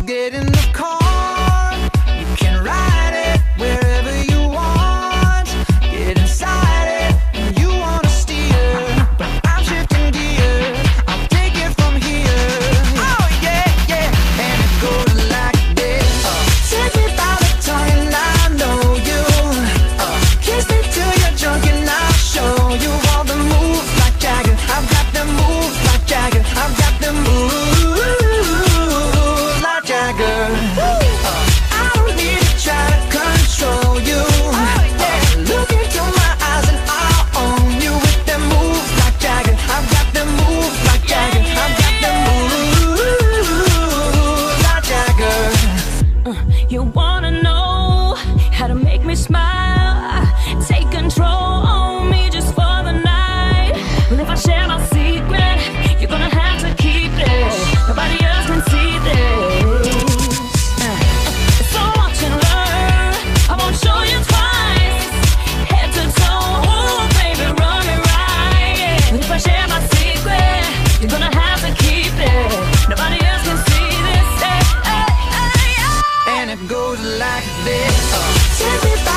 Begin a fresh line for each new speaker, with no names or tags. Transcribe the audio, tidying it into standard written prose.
get in the car, you can ride it wherever you want. Get inside it when you wanna steer, but I'm shifting gears, I'll take it from here. Oh yeah, yeah, and it goes like this. Take me by the tongue and I know you. Kiss me till you're drunk and I'll show you all the moves like Jagger. I've got them moves like Jagger. I've got them moves like Jagger. I don't need to try to control you. Look into my eyes and I'll own you with them moves like Jagger. I've got them moves like Jagger. I've got them moves like Jagger.
You wanna know how to make me smile? Take control on me just for the night. And if I share my secret, you're gonna have to keep it. Nobody else can see this. So watch and learn. I won't show you twice. Head to toe, oh baby, run it right. And if I share my secret, you're gonna have to keep it. Nobody else can see this.
And it goes like this. Take me by